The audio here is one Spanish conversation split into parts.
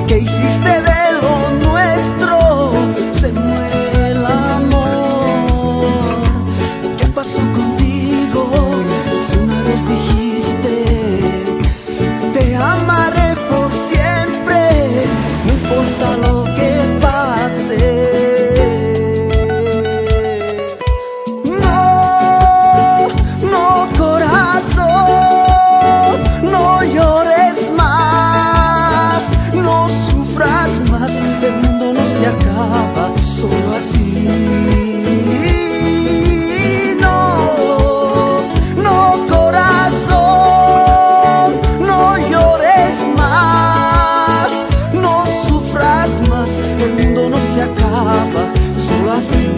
¿Qué hiciste de lo nuestro? Se muere el amor. ¿Qué pasó contigo? Si una vez dijiste te amaré por siempre, no importa lo que pase. No, no, corazón, no llores más, no sufras más, el mundo no se acaba solo así. No, no, corazón, no llores más, no sufras más, el mundo no se acaba solo así.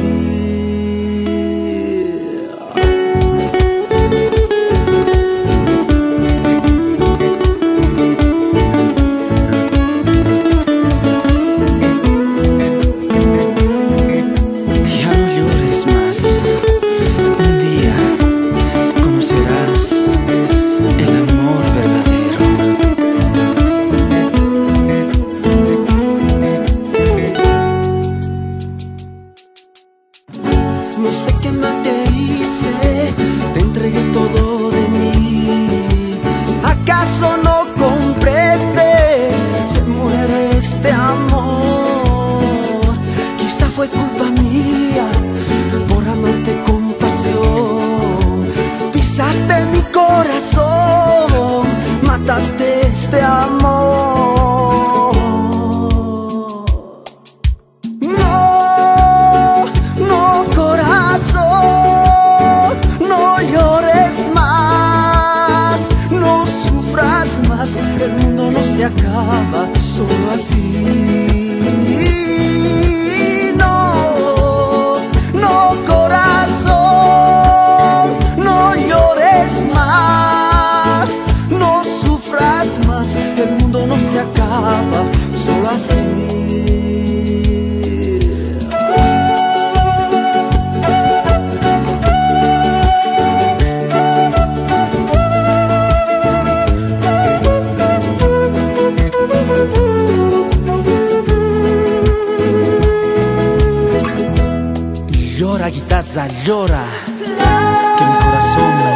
No sé qué mal te hice, te entregué todo de mí. ¿Acaso no comprendes? Se muere este amor. Quizá fue culpa mía por amarte con pasión. Pisaste mi corazón, mataste este amor. El mundo no se acaba solo así. No, no, corazón, no llores más, no sufras más, el mundo no se acaba solo así. Llora, guitarra, llora, que mi corazón